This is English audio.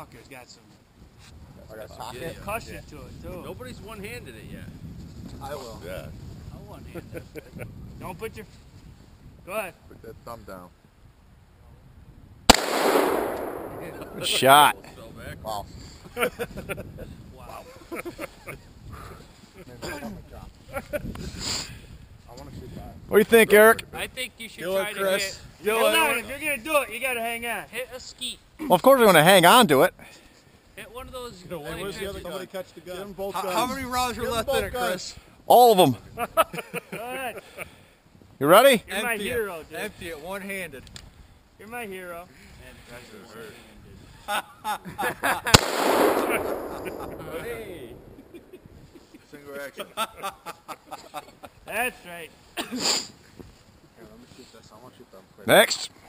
fucker's got some cushion to it too. Nobody's one-handed it yet. I will. Yeah. I'll one-hand it. Don't put your... Go ahead. Put that thumb down. Shot. Wow. Wow. What do you think, Eric? I think you should Do it, try to Chris. hit... Hold on, if you're going to do it, you got to hang on. Hit a skeet. Well, of course we're going to hang on to it. Hit one of those... Where's the other somebody catch the gun? Give them both How guns. many rounds are left in it, Chris? All of them. Go ahead. You ready? You're my hero, dude. Empty it, one-handed. You're my hero. Hey. Single action. That's right. Here, let me shoot this. I want to shoot them quick. Next.